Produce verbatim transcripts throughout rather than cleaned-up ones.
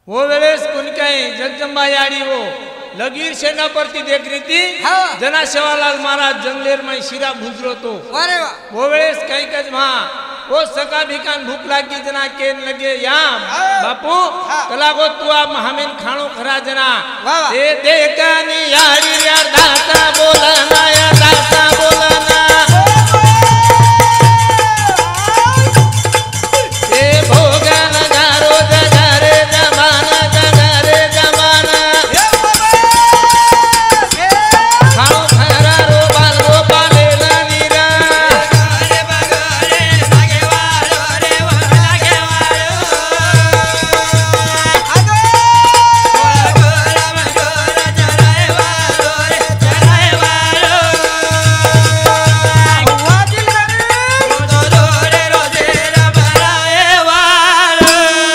वो वेळेस कोणी काही जगदंबा याडी हो लगीर सेनापती देखरी ती जना सेवालाल महाराज जंगलेर में शिरा भुजरो तो अरे वाह वो वेळेस काही कज मा वो सका भिकान भूख लागी जना केन लगे याम बापू कला गो तू आ हमें खाणो खरा जना ए देखनी याडी यार दाता बोलना या दाता बोलना ए भोगन गारो जगारे जमाना जगारे जमाना खाओ खरा रो बाल रो पाले नीरा बगरे बगरे लागे वालो रे वो लागे वालो आगो गोरा गोरा जराए वालो रे जराए वालो वाजिल रे रोजो रोरे रोजे रबराए वालो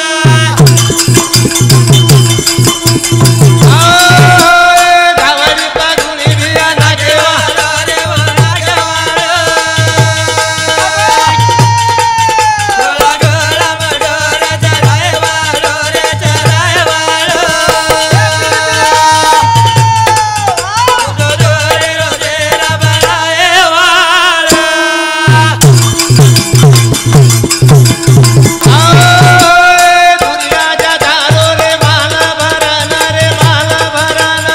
धावरी पागुनी बिया लागे वालो रे वो लागे वालो गोरा गोरा मडोरा जराए वालो रे जराए वालो रोजो रोरे रोजे रबराए वालो दुनिया जा धारो रे माला भराना रे माला भराना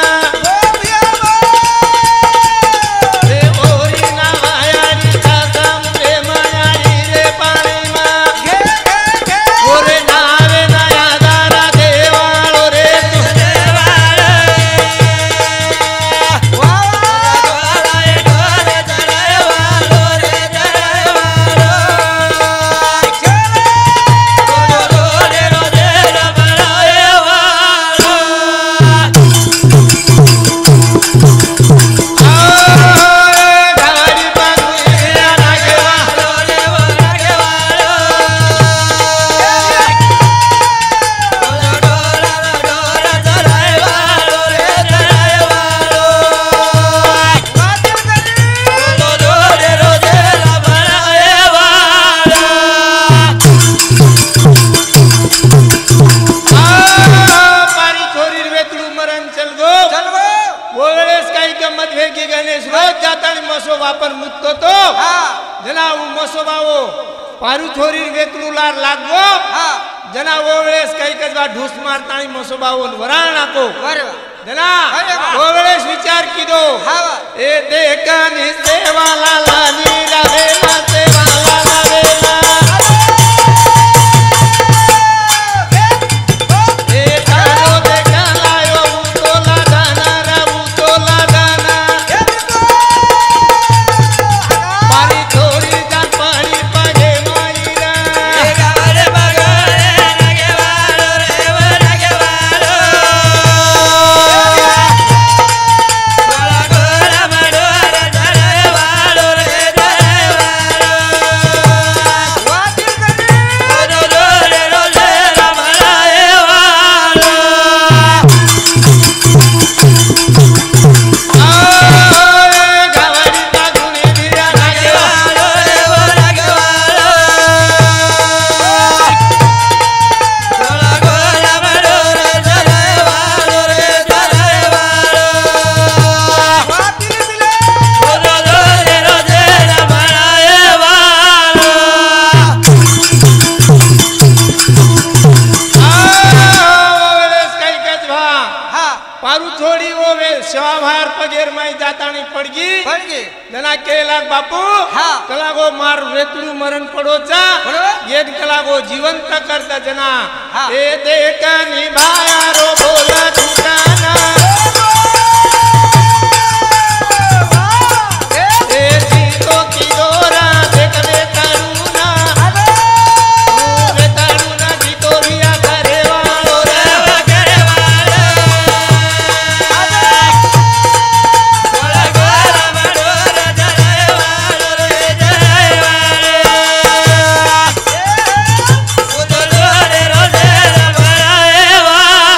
रे ओरी ना मायारी सासम रे मायारी रे पानी मा ओरे नावे नया दारा देवालो रे तू देवालो वाला ए डोले जराए वालो रे जराए वालो रोजो रोरे रोजे रबराए वालो धावरी पागुनी बिया लागे वालो रे वो लागे वालो डोला डोला डोला जराए वालो रे जराए वालो रोजो रोरे रोजे रबराए वालो पारी छोरीर वेतळू मरण चल गो चल गो वो वेळेस काही गंमत वेगळी गणेश रोज जातानी मसो वापर मुक्तो तो हां जना उ मसो बावो पारू छोरीर वेतळू लार लागो हां जना वो वेळेस काही कजवा ढूस मारतानी मसो बावो वराळ नाको अरे वाह जना अरे वाह. वो वेळेस विचार कीदो हां वाह ए देखनी सेवाला लानी रावे ना सेवाला लावे ना ए तारो देखलायो उतोला दाना रा उतोला दाना पारी छोरी जान पारी पगे माईरा बगरे बगरे लागे वालो रे वो लागे वालो गोरा गोरा मडोरा जराए वालो रे जराए वालो वाजिल रे रोजो रोरे रोजे रबराए वालो धावरी पागुनी बिया लागे वालो रे वो लागे वालो गोरा गोरा मडोरा जराए वालो रे जराए वालो वाजिल बिले रोजो रोरे रोजे रबराए वालो वेळेस काही कच भा हां पारू छोडी वो वे सेवा बाहेर पगेर माई जातानी पडगी पड़ गई जना केला बापू हा. कलागो मार वेतळू मरण पडोचा पडो. येद कलागो जिवंत करता जना हा. ए देखनी भाया रो बोला ठिकाना ए जीतो की दोरा देख वेतळूना वेतळूना जीतो रिया करे वालो रे करे वालो गोरा गोरा मडोरा जराए वालो रे जराए वालो रोजो रोरे रोजे रबराए वालो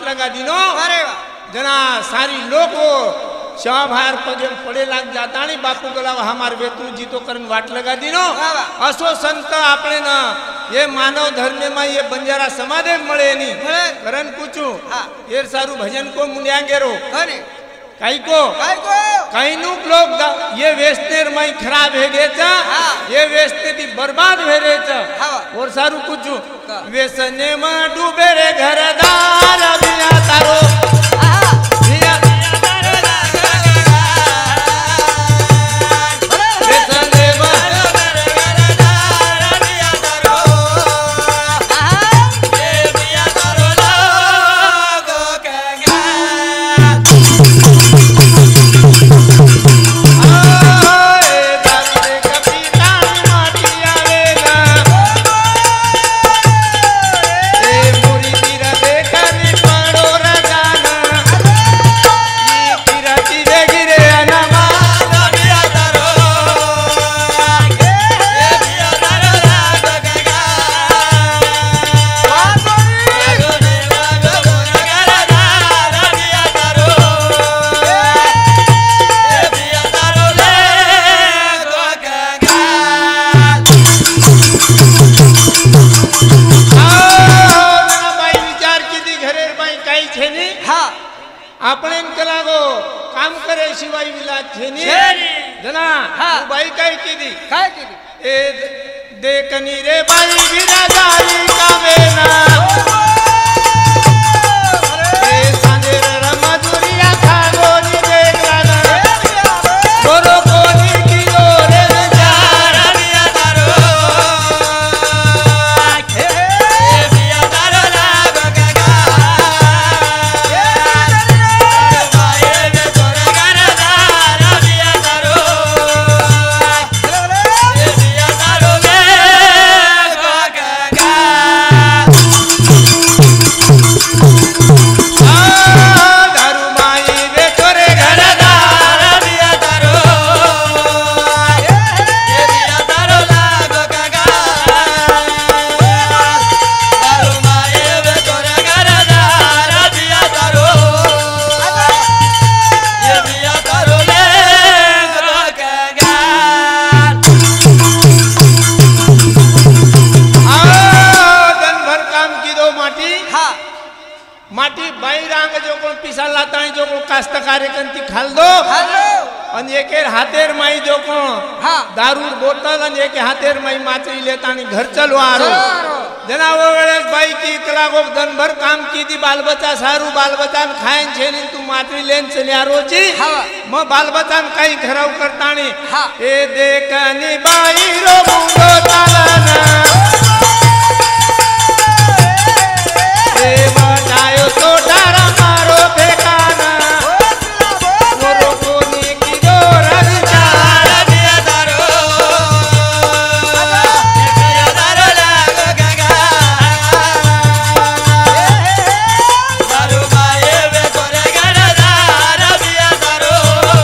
लगा दीनो अरे वाह जना सारी लोगो श्याम भार पगे पड़े लाग जाता नहीं बापू गला हमार वेतू जी तो करन वाट लगा दीनो असो संत आपने ना ये मानव धर्म में ये बंजारा समाज में मळे नहीं करन पूछू ये सारू भजन को मुंड्यांगेरो काई को काय को काई नुक लोग ये वेस्तेर मई खराब है गेचा ये वेस्ते दी बर्बाद है रेचा और सारू पूछू वेसने में डूबे रे घरदार बिया तारो बिया तारो वेसने में डूबे रे घरदार बिया तारो ये बिया तारो लोगो कगा आपण कलागो काम करे शिवाय विलाज छेनी जना बाई काय केली काय केली ए देखनी रे बाई विरा जाई कावेना ए सांजे रे मजुरिया खागोनी देखलाना गोरो कोनी की ओरे चारा बिया तारो ए बिया तारो लागो काका माटी बाई रांग जो कोण पिसा लाता जो कोण कास्तकारी कंती खाल दो आणि एके हातेर माई जो कोण दारू बोतल आणि एके हातेर माई माचरी लेता आणि घर चलो आरो जनावो वेळेस बाई की कला गो दिन भर काम की दी बाल बच्चा सारू बाल बच्चा खायन छे ने तू माचरी लेन चली आरो छी म बाल बच्चा काही घराव करताणी ए देखनी बाई रो मुंडो तालना ए बतायो सोटारा मारो फेकाना मोरो कोनी की गोरग चारा बिया तारो बिया तारो लागो गगा तारो बाए बे गोरे गड़दार बिया तारो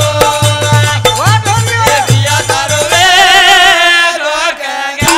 ए बिया तारो वे गो गगा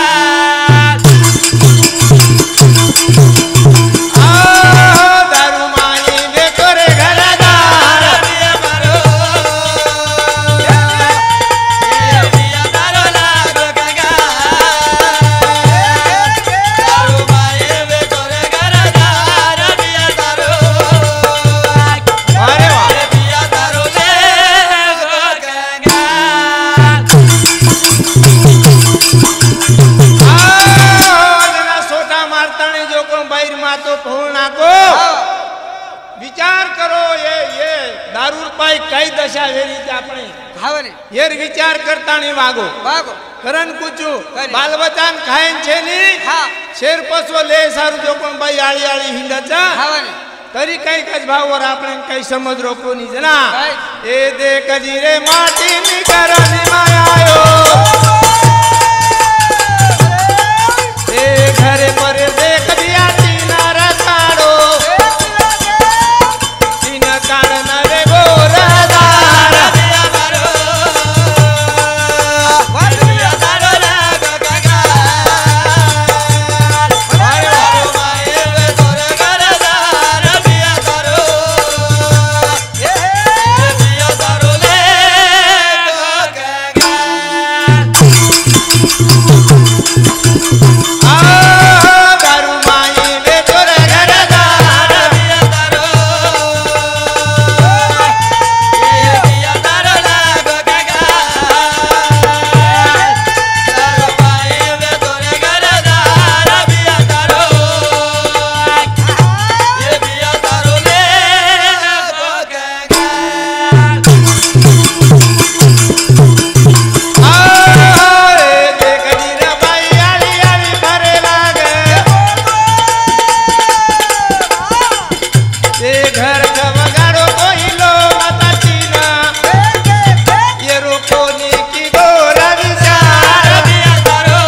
विचार करो ये ये दारू पाई कई दशा वेरी आपने भावने येर विचार करता नहीं वागो वागो करन कुचू बाल बचान खायन छे नी हां शेर पसवो ले सारू जो कोण बाई आळी आळी हिंडाचा भावने तरी काही कज भावर आपण काही समज रोको नी जना ए देख जी रे माटी नी करनी मायायो ए घरे पर देख दिया तीना रसाड़ो तीना कान रे गोरा दारा बिया तारो बिया तारो लागो काका माये वे तोरे घर दारा बिया तारो घर वगाड़ो कोई लो माता चीना ये रोको नी की गोरा विचार दिया करो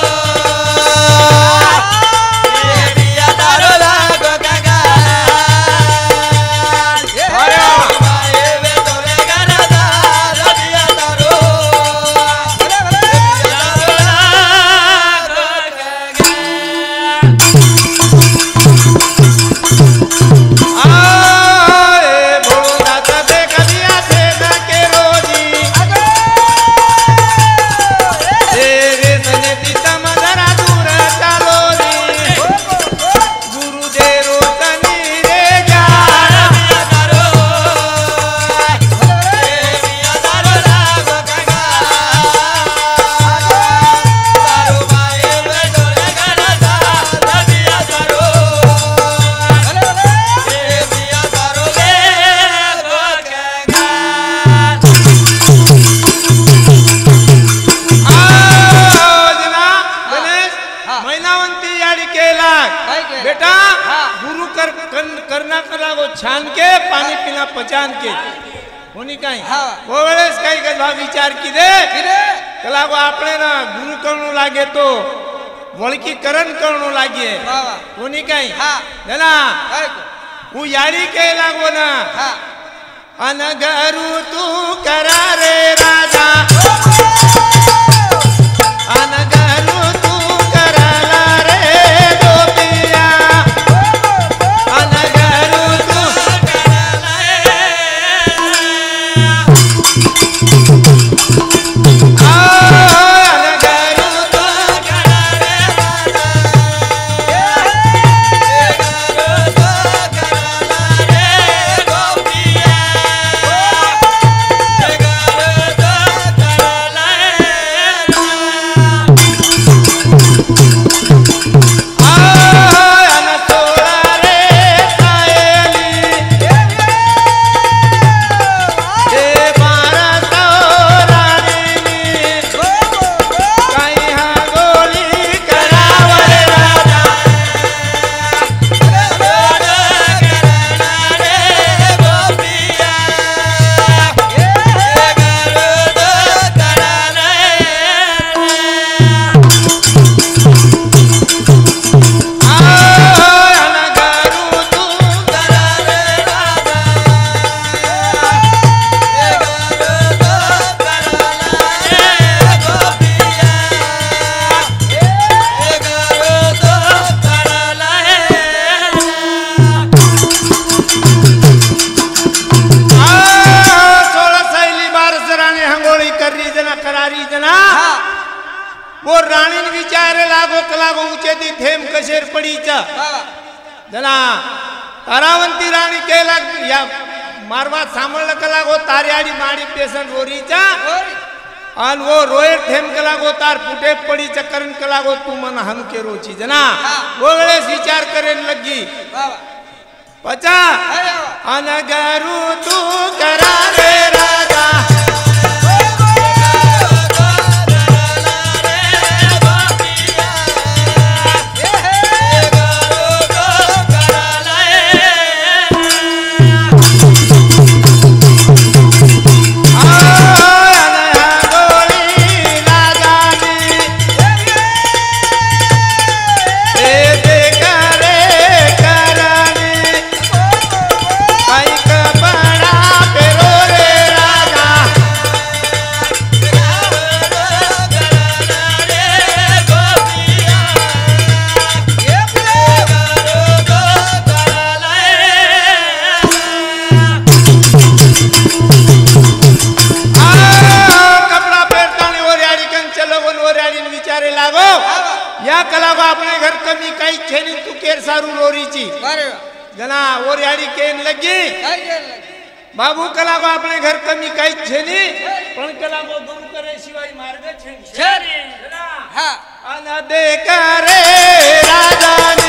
ये दिया करो लागो काका अरे माए वे तोरे गाना दा दिया करो भले भले छान के पानी पीना पचान के होनी काही वो वेळेस काही का विचार किदे कला को आपणे ना गुरु करणो लागे तो वळकी करण करणो लागे होनी काही ना वो याडी के लागो ना अनगरु तू करा रे राजा अनगरु तू कराला रे गोपिया वो राणी विचारे लागो कलागो ऊंचे दी थेम कशेर पड़ी चा जना तारावंती राणी के लाग या मारवा सामळ कलागो तारियाडी माडी पेशन रोरी चा अन वो रोए थेम कलागो तार फुटे पड़ी चा करण कलागो तू मन हम के रोची जना वो वेळे विचार करेन लगी पचा अनगरु तू करा रे राजा जना और यारी केन लगी बाबू कला को अपने घर कमी काई छेनी पण कला को दूर करे शिवाय मार्ग छेनी छेनी हां अन दे करे राजानी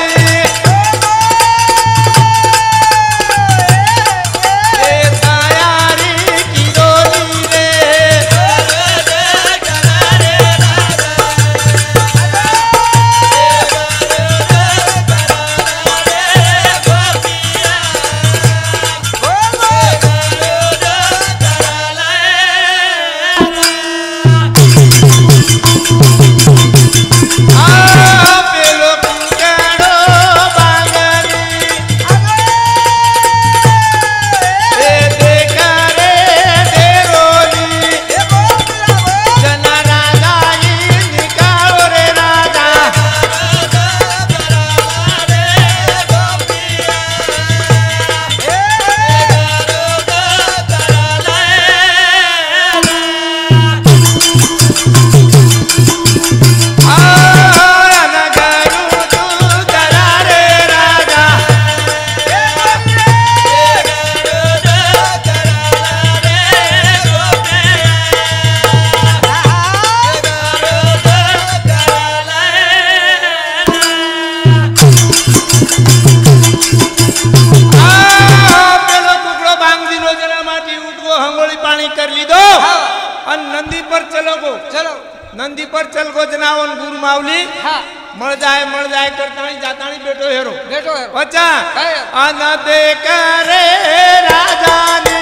अन नंदी पर चलो गो चलो नंदी पर चल गो जनावन गुरु मावली हाँ मळ जाए मळ जाए करताणी जाताणी बेटो हेरो बेटो है पचा काय? अन दे करे राजानी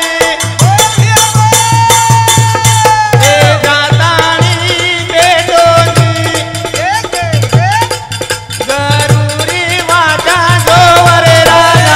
ए जाताणी बेटोनी एक एक गरुरी वाटा जोवरे राजा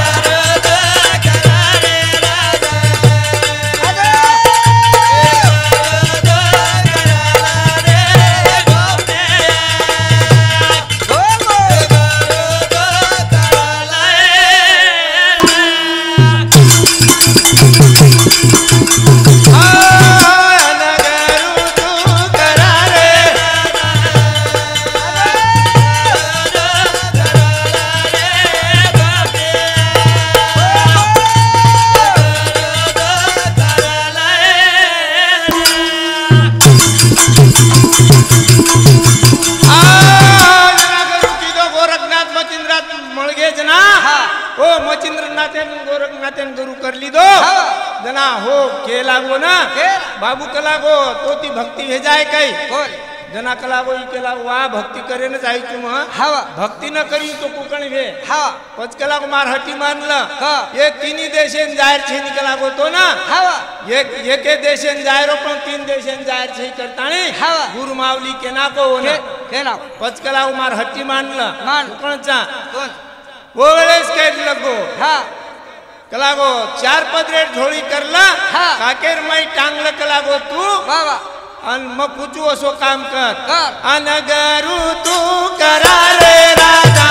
गुरु कर ली दो जना हो के लागो ना बाबू कलागो तो ती भक्ति हे जाए कई बोल जना कलागो ई के लागो वा भक्ति करे न जाई तुम हवा भक्ति न करी तो कुकण वे हवा पच कलागो मार हटी मानला हाँ। ये तीनी देशेन जाहिर छे निकलागो तो ना हवा ये ये के देशेन जाहिरो पण तीन देशेन जाहिर छे करताणी हवा। गुरु मावली के ना को ना के ना पच कलागो मार हटी मानला मान। कुकणचा कौन वो वेळेस के लगो हाँ कलागो चार पदरेट झोळी करला हाँ। काकेर माई टांगला कलागो तू वाह वाह अन मग पूछू असो काम कर कर। अन गरु तू करा रे राजा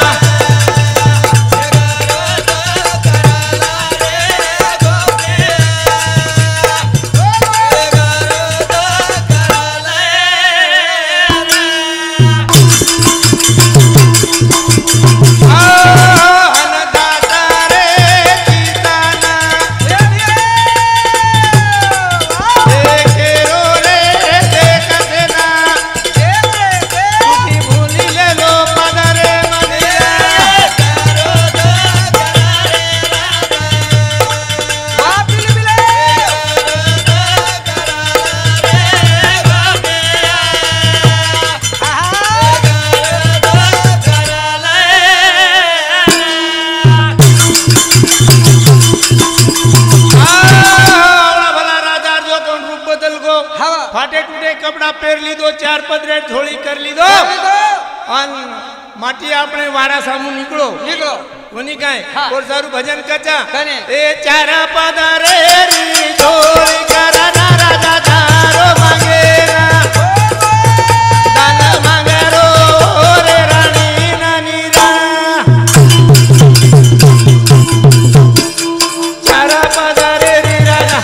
फाटे टूटे कपड़ा पेर ली दो चार पदरेट झोली कर ली दो अन माटी अपने वारा सामू निकलो निकलो वनी काय हाँ। और सारू भजन कचा कने। ए चार पदरे री झोली करा ना राजा दारो मांगेगा दान मांगरो रे रानी नानी रा चार पदरे री राजा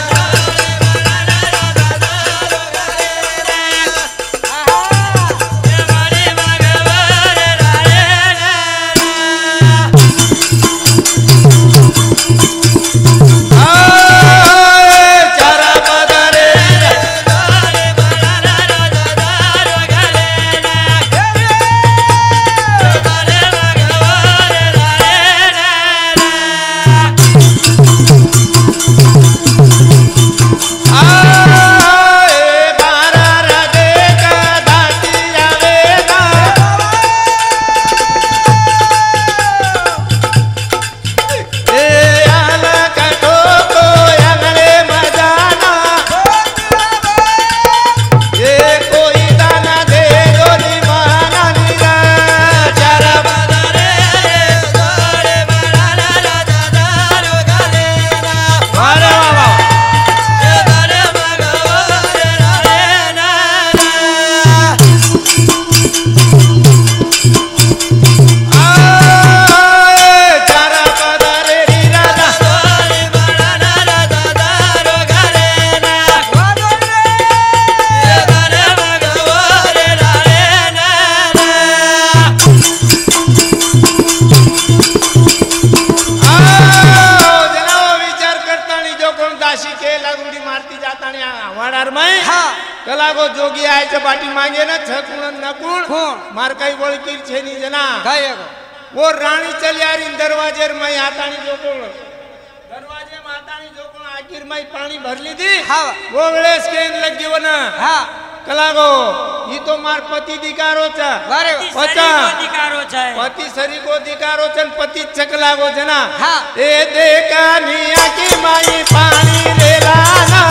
कलागो जोगी आयच्या पाठी मागे ना छकुण नकुण कोण मार काही वळकीर छेनी जना काय वो राणी चलियारी दरवाजे मैं हातानी जोकोण दरवाजे मातानी जोकोण आखिर में पानी भर ली थी हाँ वो वेळेस केन लग गयो ना हाँ कलागो ई तो मार पति दिकारो छ वारे पचा दिकारो छ पति सरी को दिकारो छ पति चकलागो जना हाँ ए देखा निया की माई पानी रेला ना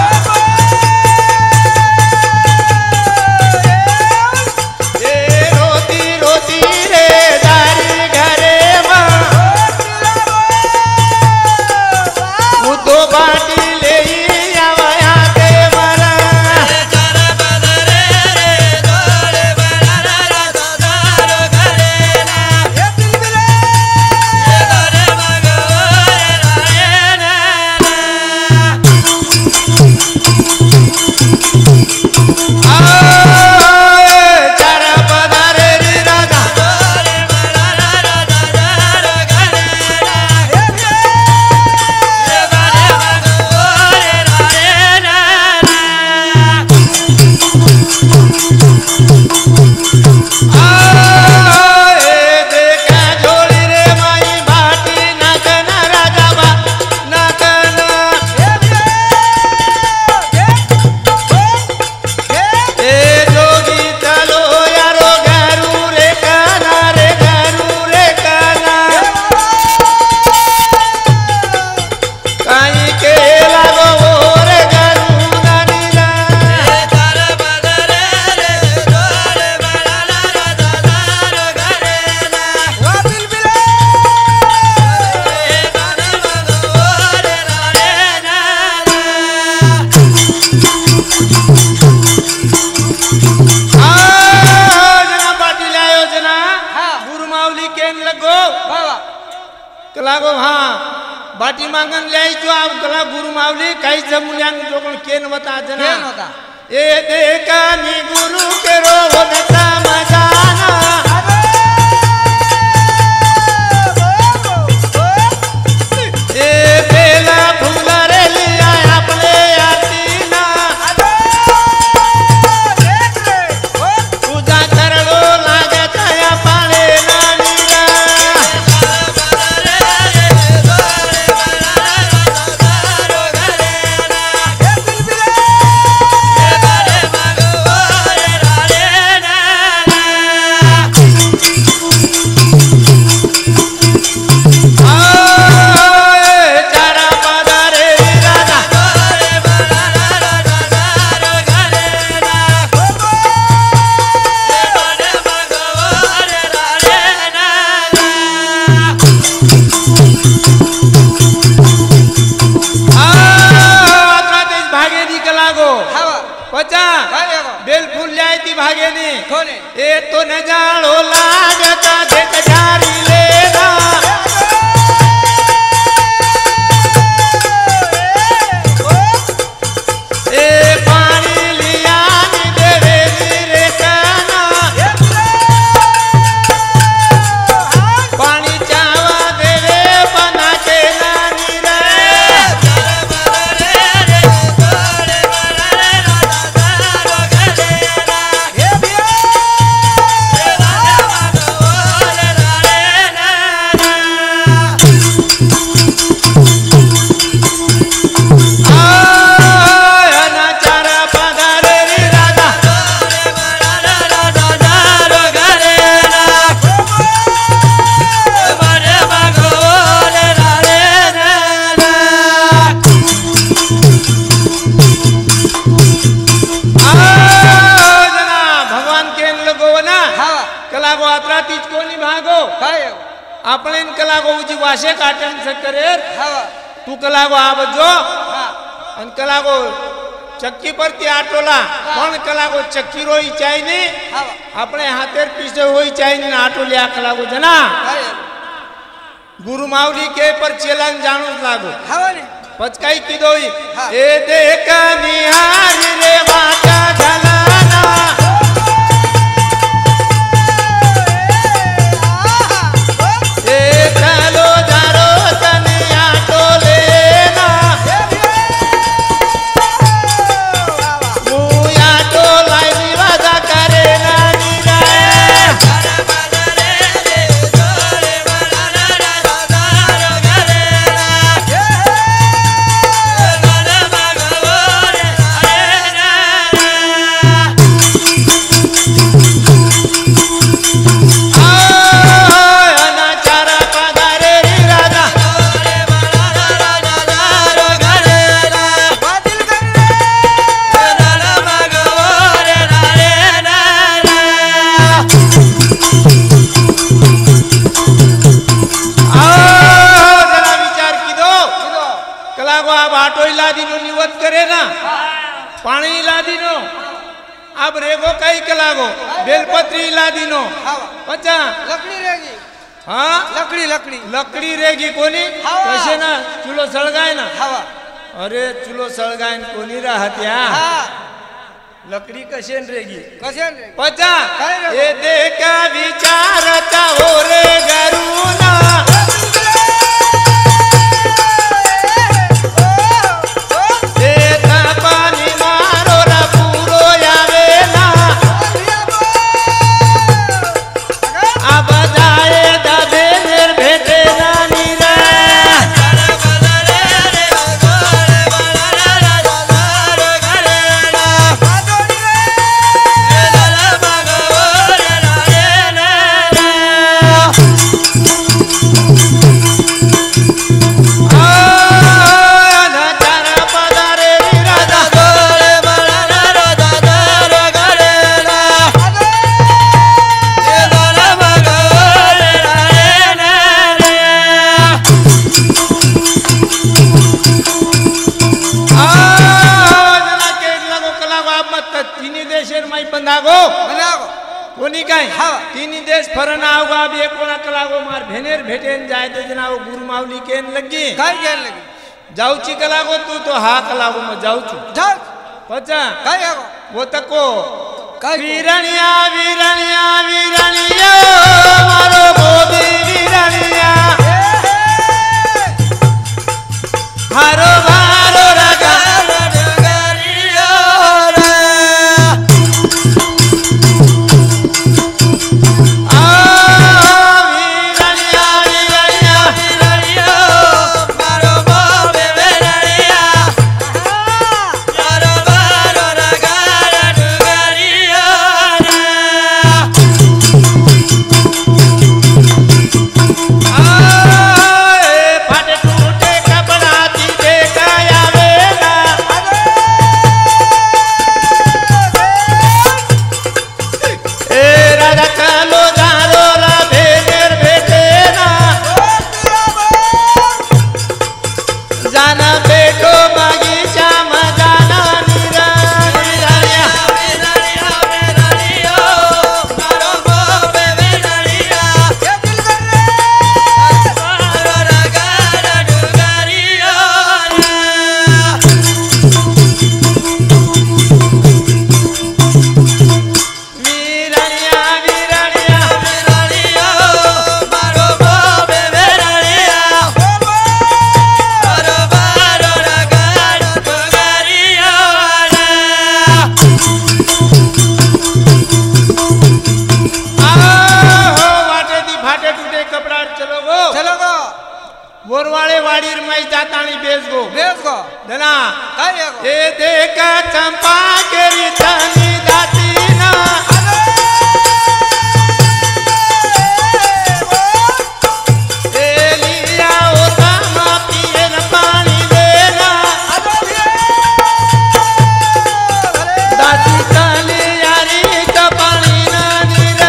ए रोती रोती रे दारी घरे मां वो तो बाटी ले आया ते मरा कलागो हाँ बाटी मांगन ले जो आप कला गुरु मावली कई जमुल्यान जो कौन केन बता जना केन बता ए देखा नी गुरु के रो होता मजाना ए बेला फूला रे लिया अपने आतीना पूजा करलो लागे तया पाले नानीरा बेल फूल जाए थी भागे ने ए तो न जानो लागता देख जारी लेना ए पानी लिया नी देवे रे काना पानी चावा देवे बना के नानी रे अपने इन कलागो उजी वाशे काटन से करे तू कलागो आवजो अन कलागो चक्की पर ती आटोला कौन कलागो चक्की रोई चाहिए अपने हाथेर पीछे होई चाहिए ना आटो लिया कलागो जना गुरु मावली के पर चेलन जानो लागो पचकाई की दोई ए देखा निहारी रे वाटा झलाना Bye. कलागो आप आटो लादी नो निवत करे ना पानी लादी नो अब रेगो कई कलागो बेलपत्री लादी नो पचा लकड़ी रहेगी हाँ लकड़ी लकड़ी लकड़ी रहेगी कोनी हवा। कैसे ना चूल्हो सळगाय ना हवा अरे चूल्हो सळगाय कोनी राहत या हाँ लकड़ी कशेन रहेगी कसे रहेगी पचा काय रे? ये देखा विचारता हो रे गरुना कोणी काय तिन्ही देश फरन आवगा अब एक कोणा कलागो मार भेनेर भेटेन जाय ते जना वो गुरु मावली केन लगी काय केन लगी जाऊची कलागो तू तो हा कलागो में जाऊ छु जा पचा काय आगो वो तको काय वीरणिया वीरणिया वीरणिया मारो बोदी वीरणिया हारो भारो रगा बोरवाळे वाडीर मै जातानी बेस गो बेस गो दना काय आगो ए देखा चंपा केरी छानी जाती ना ए लिया होता मा पिए न पानी देना दादी काली यारी का पानी ना नीरा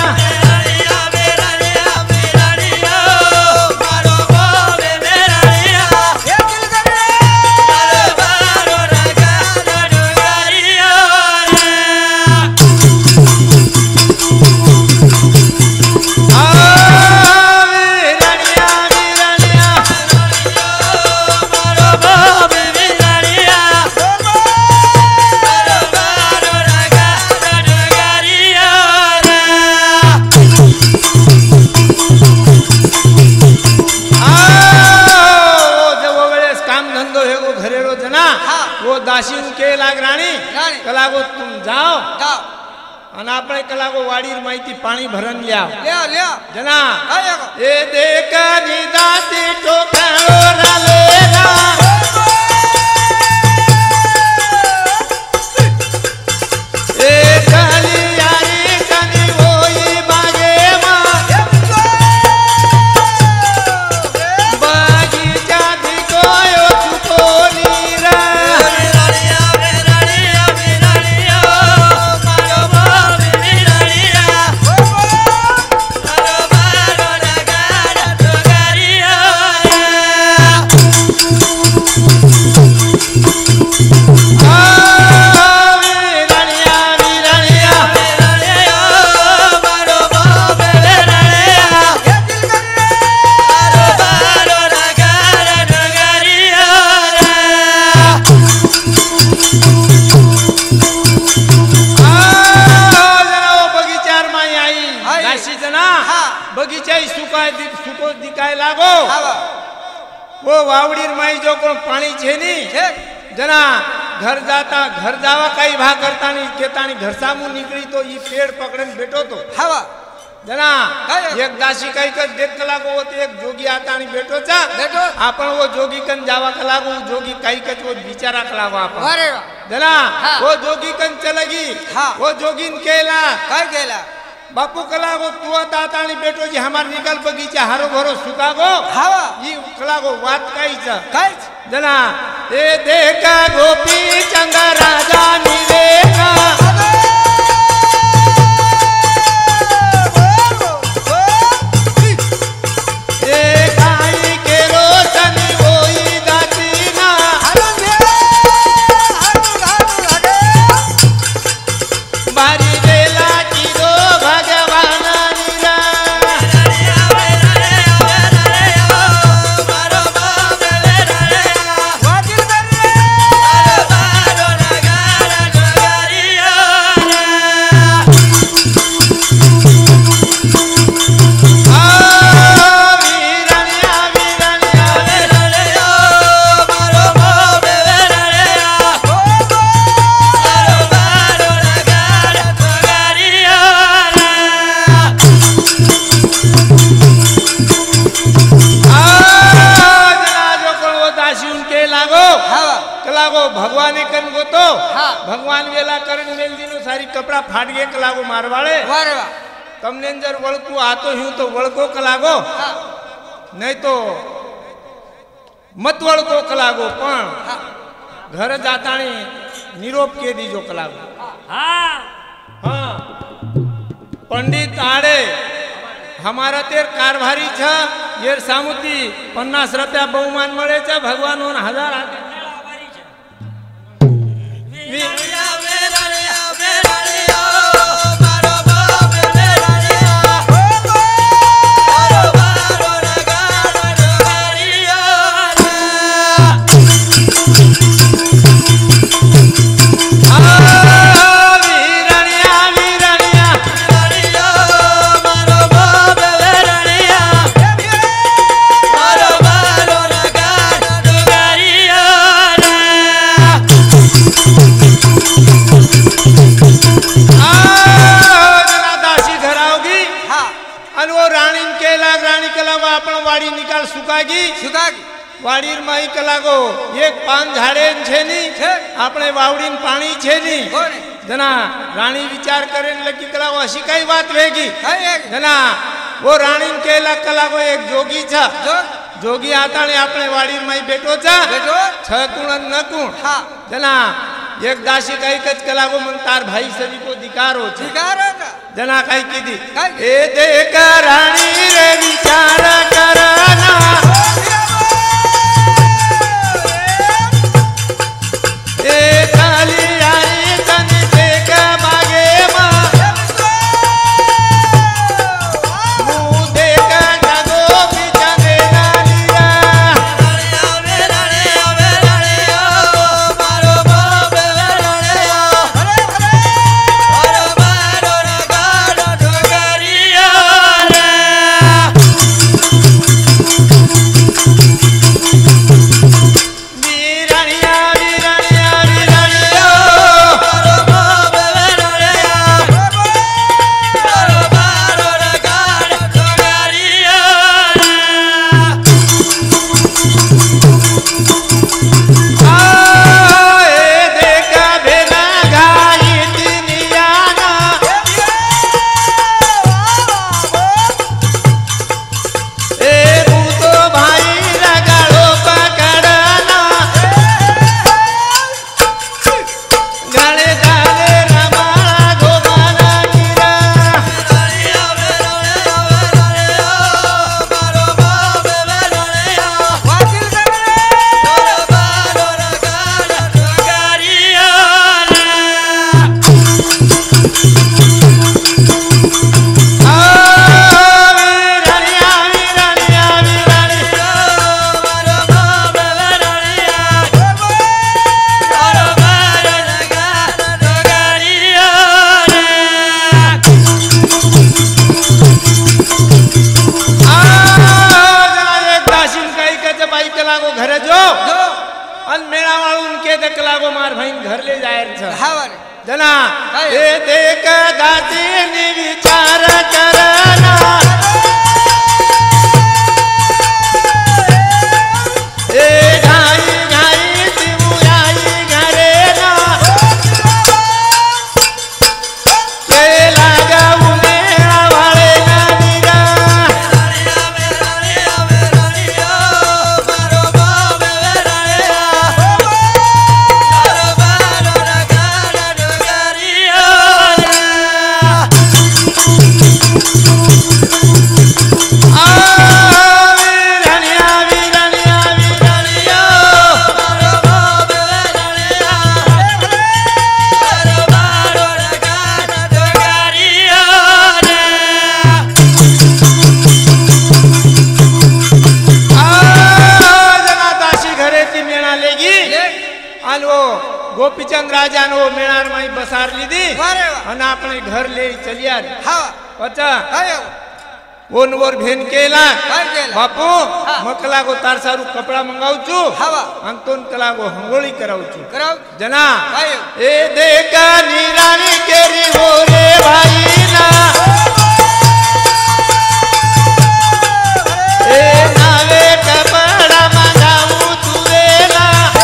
दासी के लाग रानी कलागो तुम जाओ जाओ અને આપણે કલાકો વાડીર માહિતી પાણી ભરન લ્યા લ્યા લ્યા જના काय आगो એ દેકા ની દાતી ટોકાળો ના લેના એ કાલી યારી કની હોઈ બાગે માં બાગીચા થી કોયો છુપો નીરા Thank you. वो वावड़ी माई जो को पानी छे नी जना घर जाता घर जावा कई भा करता नहीं केता नहीं घर सामू निकली तो ये पेड़ पकड़न बैठो तो हवा जना एक दासी कई कर देख कलाको वो एक जोगी आता नहीं बैठो चा बैठो आपन वो जोगी कन जावा कलाको जोगी कई कच वो बिचारा कलाको आपन अरे जना हाँ। वो जोगी कन चलेगी हाँ। वो जोगीन केला कई केला बापू कलाको तू ताता नहीं बैठो जी हमार निकल बगीचा हरो भरो सुकागो हवा ये कलाको बात कई चा कई जना ए देखा गोपी चंद राजा निवेका भगवान कन गो तो हाँ। भगवान वेला करण मेल दिनो सारी कपड़ा फाट गए कलागो मारवाड़े वारे वाह तमने जर वळकू आतो हूं तो वळको कलागो हाँ। नहीं तो मत वळको कलागो पण हाँ। घर जाताणी निरोप के दीजो कलागो हाँ हाँ पंडित आड़े हमारा तेर कारभारी छ येर सामुती पन्नास रुपया बहुमान मळे छ भगवान ओन हजार आते वाड़ी निकाल सुकागी सुकागी वाड़ी माई कलागो एक पान झाड़े छे नी आपने वावड़ी पानी छे नी जना रानी विचार करें लगी कलागो अशी कई बात रहेगी जना वो रानी केला कलागो एक जोगी छा जो? जोगी आता ने आपने वाड़ी माई बैठो छा बैठो छ कुण न कुण हाँ जना एक दासी कई कच कलागो मन तार भाई सभी को दिकारो छे दिकारो का जना कई कीधी कई? ए देख रानी रे विचार करना ए काली आई तन देख बागे मां मुंह देख जगो बिचने ना लिया आवे रे आवे रे ओ मारो बाबे रे अरे अरे अरे मारो रे गाड़ो ठोकरिया रे अन मेला वालों उनके दकला को मार भाई घर ले जाए हावर जना ए देख दादी ने विचार करना ए घाई घाई तिमुराई घरे ना के लागा मेला वाले ना नीरा गोपीचंद राजा नो मेणार माई बसार लीधी અને આપણે ઘર લઈ ચલ્યા હા પચા આયો ઓનવર ભેન કેલા બાપુ મકલા કો તાર સારું કપડા મંગાવું છું હા અંતોન કલા કો હંગોળી કરાવું છું કરાવ जना આયો એ દેકા નીરાણી કેરી હો રે ભાઈ ના એ નાવે કપડા મંગાવું છું રે ના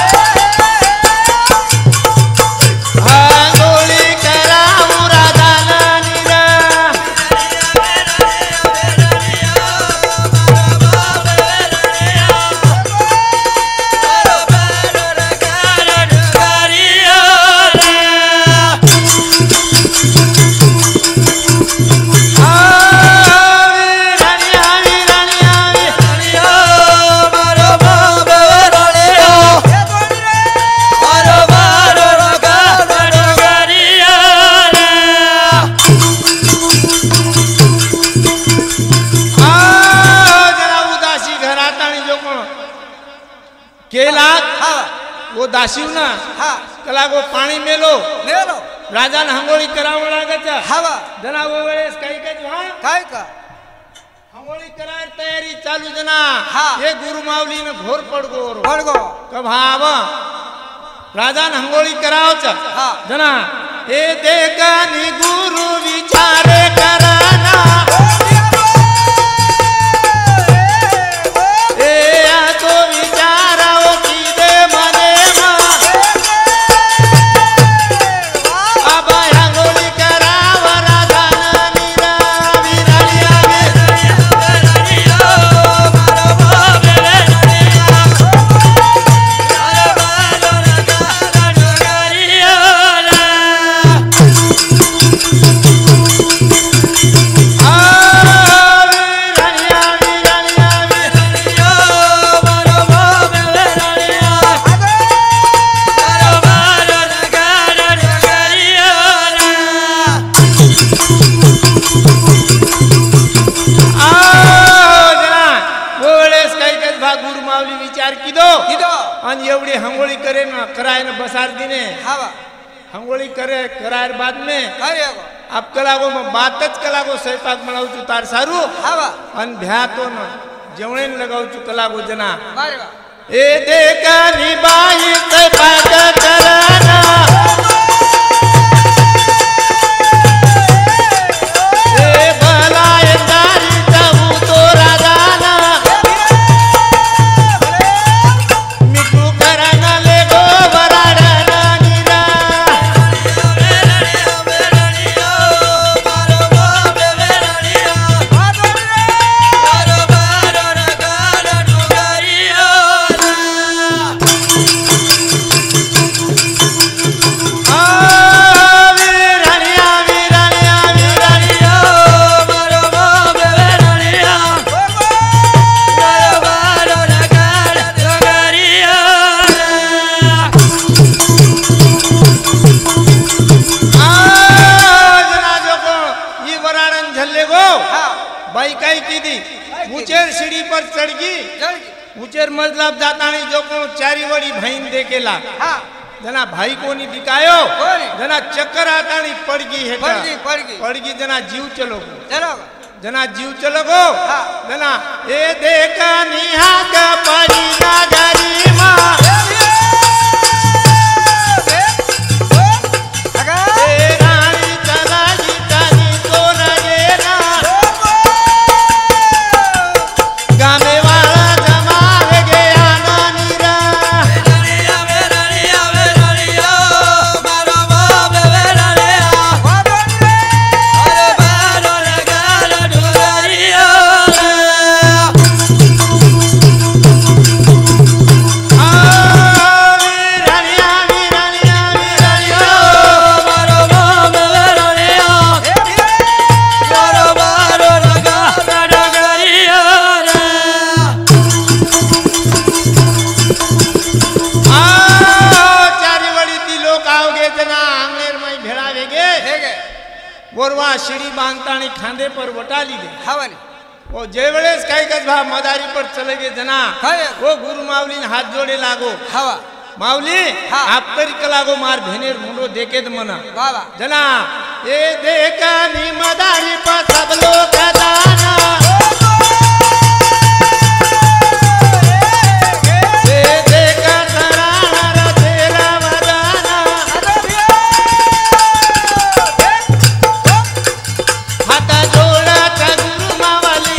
केला वो दासी ना हाँ कला को पानी मेलो मेलो राजा ने हंगोली कराव लागे छ हवा जना वो वेळेस काही काही हां काय का हंगोली करार तयारी चालू जना हाँ ये गुरु मावली ने घोर पड़गो पड़गो कब हाव राजा ने हंगोली कराव छ हाँ जना ए देखा नि गुरु विचारे कराना ए आ तो विचाराओ कीदे मने मा अब हंगोली कराव राजा ने मीरा विरालिया विरालिया मारो बाबे विरालिया मारो बालो रगा डोगरिया एवढी हंगोळी करे ना कराय ना बसार दिने हवा हंगोळी करे करायर बाद में अरे अब कलागो में बातच कलागो स्वयंपाक बनाऊ छु तार सारू हवा अन भ्या तो न जेवणे लगाऊ छु कलागो जना अरे वाह ए देखा नि बाई स्वयंपाक कराना ए भलाए तारी जाऊ तो राजाना मिठू कराना ले गो वराडना नीरा वेराडिया मारो बाबे वेराडिया मारो बारो रगा डोगरिया आ वेराडिया वेराडिया वेराडिया मारो बाबे वेराडिया मारो बारो रगा डोगरिया झल्ले गो भाई कई की दी ऊंचेर सीढ़ी पर चढ़ गई ऊंचेर मजलब जाता नहीं जो को चारी वड़ी भाईन देखेला जना भाई को नहीं दिखायो जना चक्कर आता नहीं पड़ गई है पड़ गई पड़ गई पड़ गई जना जीव चलो चलो जना जीव चलो गो जना ए देखा निहा का पड़ी ना गरी मां पोरवा सीढ़ी बांधतानी खांदे पर वटा लीधे हवन वो जे वेळेस काही कस भा मदारी पर चले गए जना काय वो गुरु माऊली ने हाथ जोड़े लागो हवा माऊली हाँ। आप तरी कलागो मार भेनेर मुंडो देखे तो मना बाबा जना ये देखा नी मदारी पर सब लोग दाना ये देखा सराना रा तेरा वदाना हाथ जोड़ा था गुरु मावली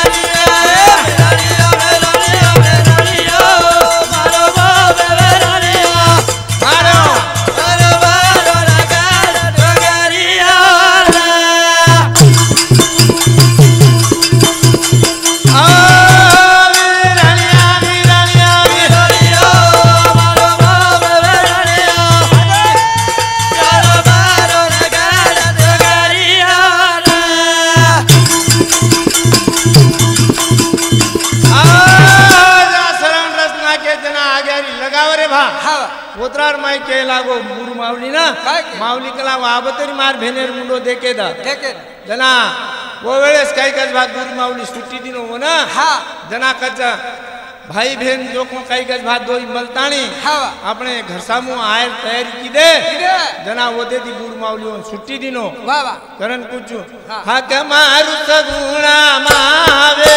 उतरार माई के लागो गुरु मावली ना मावली कला आबतरी मार भेनेर मुंडो देखे दा देखे जना वो वेळेस काही कस भाग गुरु मावली सुट्टी दिनो हो ना हाँ जना कच भाई बहन जो को काही कस भाग दोई मलतानी हाँ अपने घर सामू आयर तैयारी की दे जना वो दे दी गुरु मावली सुट्टी दिनो बाबा करन पूछू हा के मारू सगुणा मावे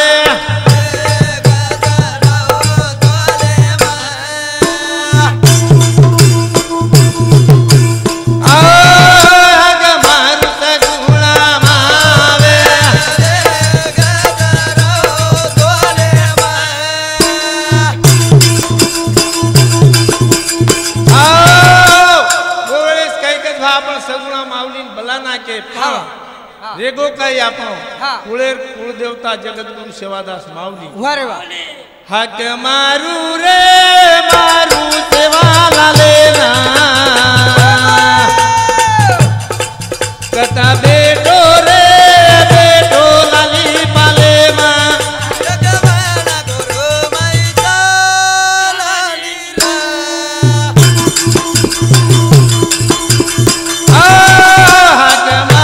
रेगो काही आपण कुळेर कुळ देवता जगद्गुरु सेवादास माऊली वारे वा हक मारू रे मारू सेवाला लेना कथा बेटो रे बेटो लाली पाले मा जगवाना गुरु माईचा लाली रा हक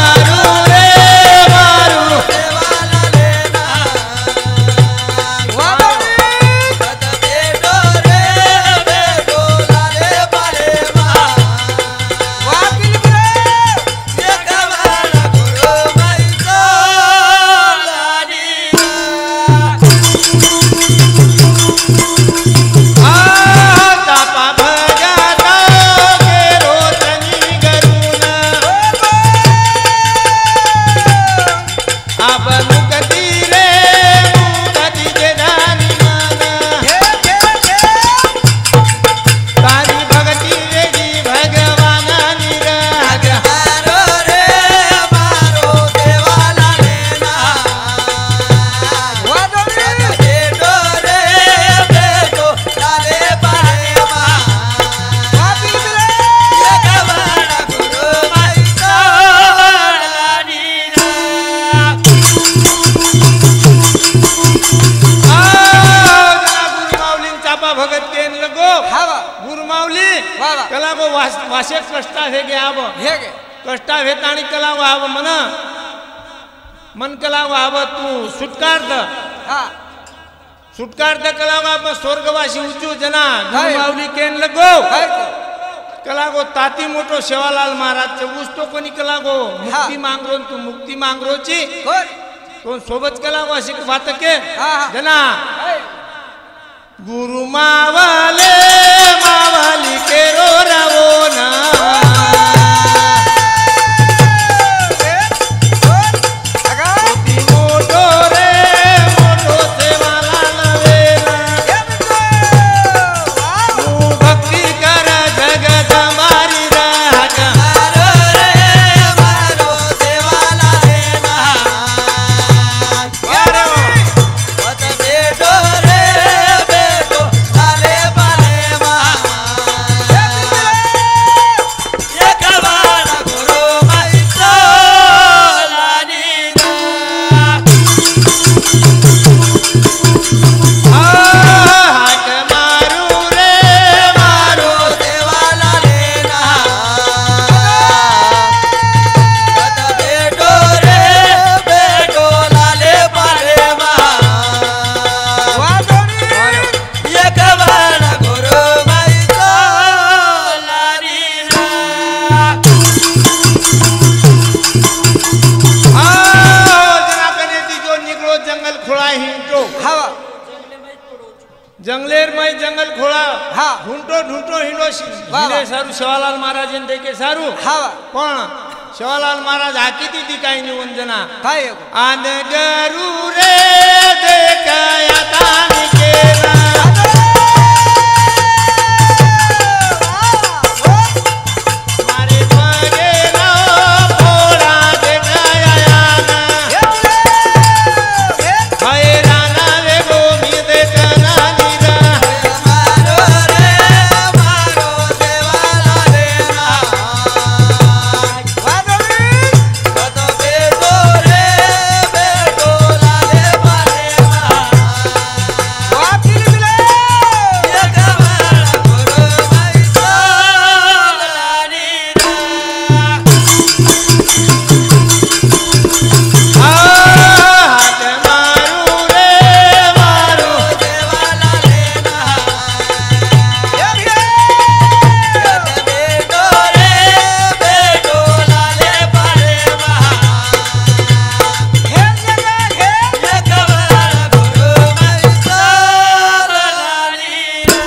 वाशे कष्टा हे गे आब हे गे कष्टा वेताणी कला आब मन मन कला आब तू सुटकार द हां सुटकार द कला आब स्वर्गवासी उच्चू जना गुरु माऊली केन लगो कला गो ताती मोटो सेवालाल महाराज चे उस तो कोणी कला गो मुक्ती मांगरो तू मुक्ती मांगरो ची तो सोबत कला गो अशी बात के जना गुरु मावले मावली के रो रवो ना बेटो रे बेटो लाले बाले मा जंगलेर में जंगल खोला हाँ ढूंढो ढूंढो हिंडो वाह। हिंडे सारू सेवालाल महाराज ने देखे सारू हाँ पण सेवालाल महाराज आकी दी दिखाई नी वंजना काय एगो आन गरु रे देखाया तानी केरा मारे भागे ना पोड़ा देखाया ना हाय राना वे गोमी देखना नीरा मारो रे मारो देवाला रे ना वादवी कत बेटो रे बेटो लाले मारे ना वापिल मिले ये कमरा गुरु भाई सोलानी रा हाथ मारू रे मारू देवाला रे ना ये भी कत बेटो रे बेटो लाले मारे ना हे जगा हे ये कमरा गुरु भाई सोलानी रा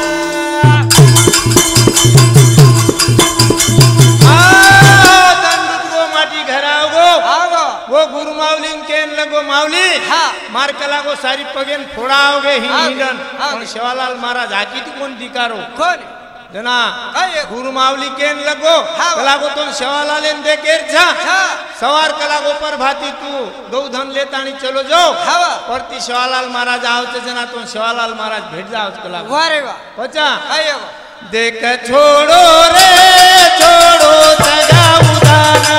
हाँ दंडुत को माटी घराओगो आवो वो गुरु मावली केन लगो मावली हाँ मार कला को सारी पगेन फोड़ाओगे हिं हाँ, हिंडन हाँ। पण सेवालाल महाराज आकी ती कोण दिकारो कोण जना काय एगो गुरु मावली केन लगो हाँ। कला को तो सेवालाल ने देखेर छा हाँ सवार कला को पर भाती तू गौधन लेतानी चलो जाओ हवा परती सेवालाल महाराज आवते जना तो सेवालाल महाराज भेट जाओ कला को वारे वा पचा काय एगो देख छोड़ो रे छोड़ो सगा उदाना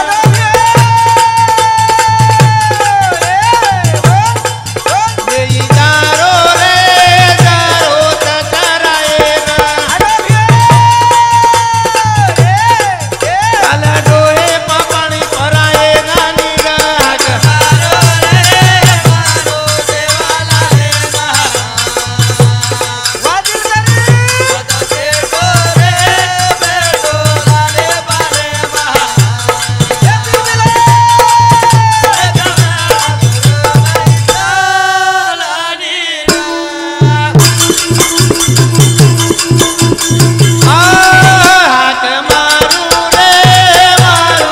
यही जारो रे जारो तसराएगा काला डोहे पापानी पराएगा निगाह हाथ मारू रे मारू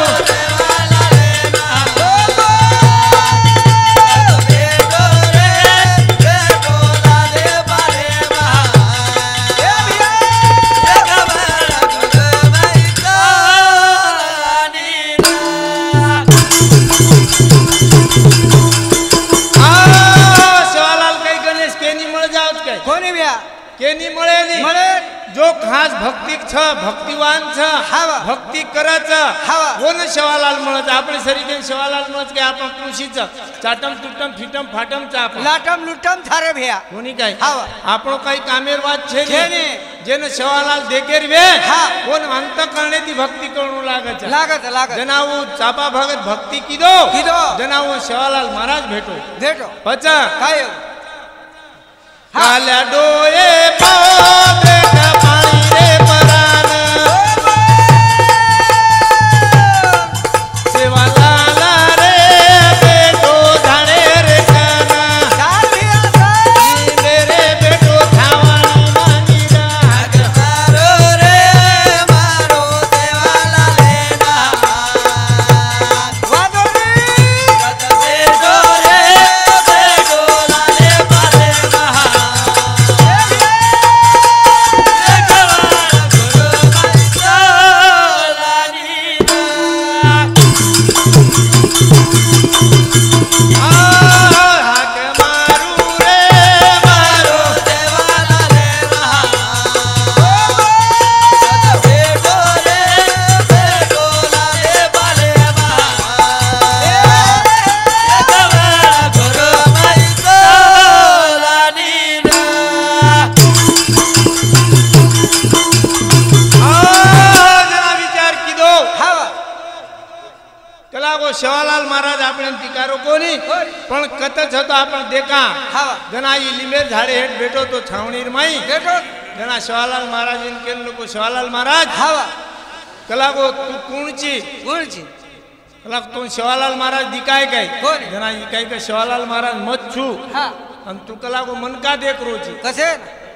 आ सेवालाल कई गणेश केनी मळ जावत काय कोणी ब्या केनी मळे नी मळे जो खास भक्तिक छ भक्तिवान छ हावा. भक्ती करच हावा. कोण सेवालाल म्हणत आपले सरीकेन सेवालाल म्हणत काय आपण कृषीच चाटम तुटम फिटम फाटम चा आपण लाटम लुटम थारे भैया कोणी काय हावा. આપણો કઈ કામેર વાત છે છે ને ને. જેને સેવાલાલ દેકેર વે હા. કોણ અંત કરણેથી ભક્તિ કરણું લાગે છે लागत लागत જનાવું ચાપા ભગત ભક્તિ કીધો કીધો. જનાવું સેવાલાલ મહારાજ ભેટો भेटो પચા काय કાલ્યા ડોએ પાવ બેટા પાણી રે પરાન સેવાલાલ રે બેટો ધાણે રે કાના चाल भैया चाल મેરે બેટો ખાવાની માની રાગ मारो रे मारो देवाला लेना वादोरी कत बेटो रे बेटो लाले पाले महा હાક મારું રે મારો देवाला लेना कत बेटो रे बेटो लाले पाले महा गुरु माई सोलानी ना જરા વિચાર કીધો हवा કલાકો સેવાલાલ મહારાજ આપણે ટીકારો કોની કોની? પણ કત છતો આપણે દેખા हवा જના ઈ લીંબેર ઝાડે હેઠ બેઠો તો છાવણીર માઈ बेटो જના સેવાલાલ મહારાજ એમ કે લોકો સેવાલાલ મહારાજ हवा કલાકો તું કોણ છી गुण जी કલાક તું સેવાલાલ મહારાજ દીકાય કઈ કોની? જના ઈ કઈ કે સેવાલાલ મહારાજ મત છું हाँ અને તું કલાકો મનકા દેખરો છી कसे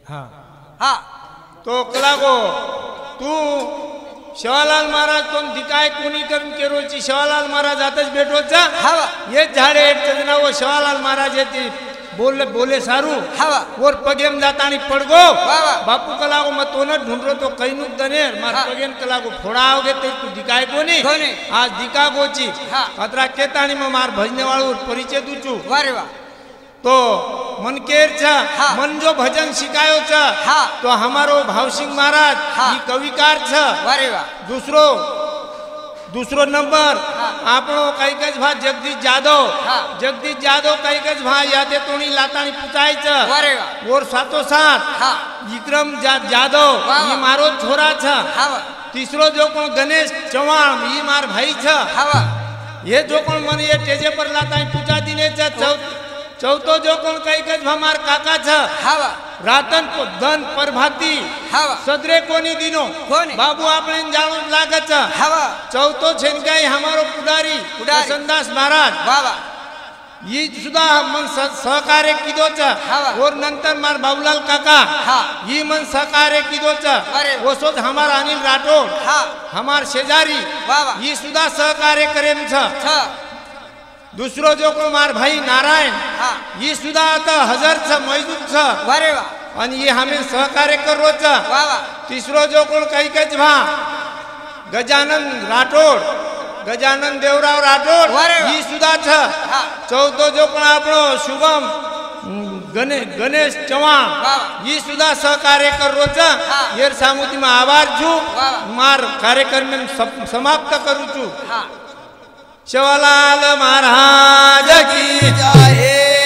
हा हा तो कलागो तू शिवालाल महाराज तो दिकाय कोणी करून केरोची शिवालाल महाराज आताच भेटोचा हवा ये झाडे जना वो शिवालाल महाराज येते बोले बोले सारू हवा और पगेम जातानी पड़गो वाह बापू कलागो मत तो न ढूंढ रो तो कई नुक दनेर मार पगेन कलागो फोड़ाओगे तो तू दिकाय कोनी कोनी आज दिका गोची हाँ अतरा केतानी में मार भजने वाळू परिचय दूचू वारे वाह तो मनकेर छ हाँ मन जो भजन शिकायो छ हाँ तो हमारो भावसिंह महाराज हाँ ये कविकार छ वारे वाह दूसरो दूसरो नंबर हाँ आपनो कई कज भा जगदीश जादव हाँ जगदीश जादव कई कज भा यादे तोणी लातानी पुचाई छ वारे वाह और सातो साथ हाँ विक्रम जा, जादव ये मारो छोरा छ हाँ तीसरो जो कोण गणेश चौहान ये मार भाई छ हाँ ये जो कोण मन ये टेजे पर लातानी पुचा दिने छ चौथो जो कोण कई कज भा मार काका छ हाँ रातन को धन प्रभाती हाँ सदरे कोनी दिनो कोनी बाबू आपने जानो लागे छ हवा चौथो छेन काई हमारो पुडारी वसंतदास महाराज बाबा ये सुधा मन सहकार्य कीधो छ और नंतर मार बाबूलाल काका हाँ ये मन सहकार्य कीधो छ वो सोच हमार अनिल राठौर हाँ हमार शेजारी बाबा ये सुधा सहकार्य करेम छ दूसरो जो को मार भाई नारायण हाँ ये सुधा आता हजार छ मजदूर छ वारे वाह और ये हमें सहकार्य कर रो छ वाह तीसरो जो कोण कई कज भा गजानन राठौर गजानन देवराव राठौर ये सुधा छ चौथो जो कोण आपणो शुभम गणे गणेश चौहान ये सुधा सहकार्य कर रो छ येर सामुती में आभार छु मार कार्यक्रम में समाप्त करू छु शिवलाल महाराज की जय।